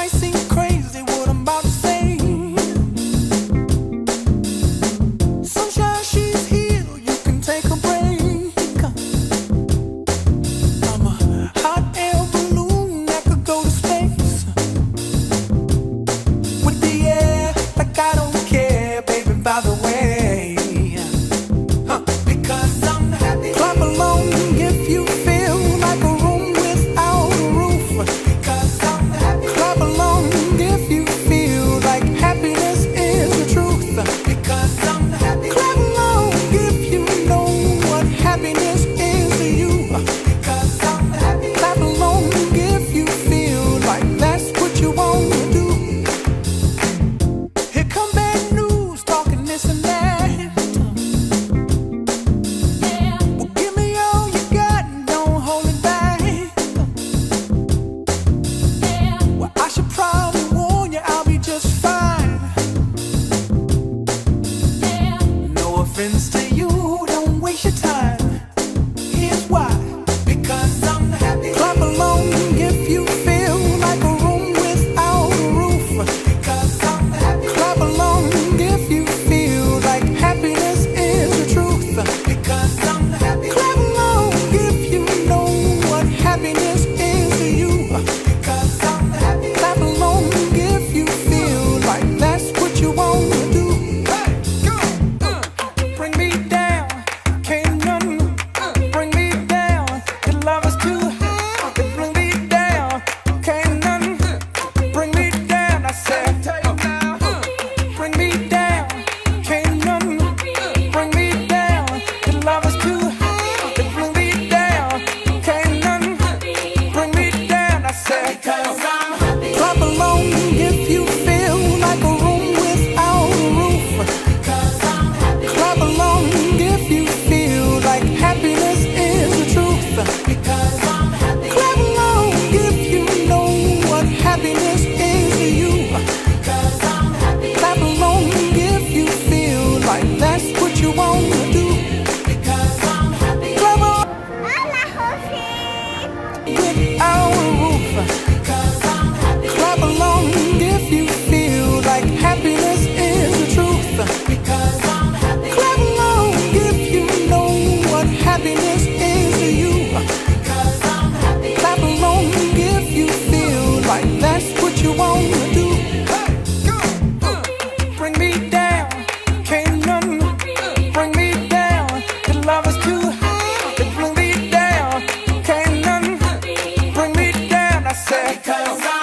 might seem crazy what I'm about to say. Sunshine, she's here, you can take a break. I'm a hot air balloon that could go to space with the air, like I don't care, baby, by the way. Because I'm happy. Clap along if you feel like a room without a roof. Because I'm happy. Clap along if you feel like happiness is the truth. Because I'm happy. Clap along if you know what happiness is to you. Because I'm happy. Clap along if you feel like that's what you want to do. Here come bad news, talking this and that. Well, give me all you got and don't hold it back. Well, I should probably warn you, I'll be just fine. No offense to you, don't waste your time. Here's why. Because I'm happy. Clap along if you feel like a room without a roof. Because I'm happy. Clap along if you feel like happiness is the truth. Because I'm happy. Clap along if you know what happiness is to you. Because I'm happy. Clap along if you feel like that's what you want to do. Hey, go! Bring me down, can't none bring me down. Your love is too high. Bring me down, can't none bring me down. I said, bring me down, can't none bring me down. Your love is too high. Bring me down, can't none bring me down. I said, clap along if you feel like a room without a roof. Clap along if you feel like happiness is the truth. Clap along if you know what happiness is to you. Clap along if you feel like that's what you want to do. Clap along without a roof. Clap along if you feel like happiness is the truth. Clap along if you know what happiness is to you. Clap along if you feel like that's what you want to do. Bring me down, can't none bring me down. Your love is too high. Bring me down, can't none bring me down. I said,